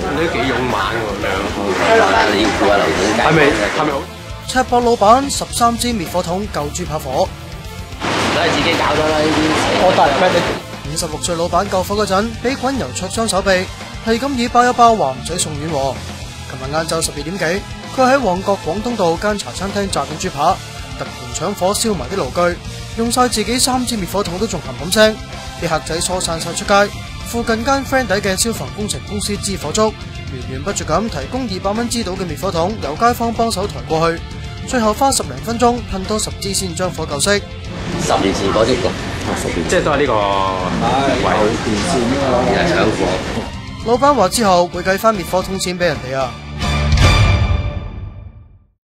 你都幾勇猛喎咁樣。 你要顧下流動街。 係咪好？ 赤膊老闆13支滅火筒救豬跑火， 都係自己搞咗啦呢啲。 我大咩 56歲老闆救火嗰陣，俾滾油灼傷手臂，係咁以包一包話唔使送院喎。琴日晏晝12點幾，佢喺旺角廣東道間茶餐廳炸緊豬扒，突然搶火燒埋啲爐具，用晒自己3支滅火筒都仲冚冚聲，啲客仔疏散晒出街。附近間 friend 底嘅消防工程公司支火燭，源源不絕咁提供200蚊支到嘅滅火筒，由街坊幫手抬過去，最後花10零分鐘噴多10支先將火救熄。 10年前嗰啲即係都係呢個位電線啊，搶火。 老闆話之後會計翻滅火筒錢俾人哋啊。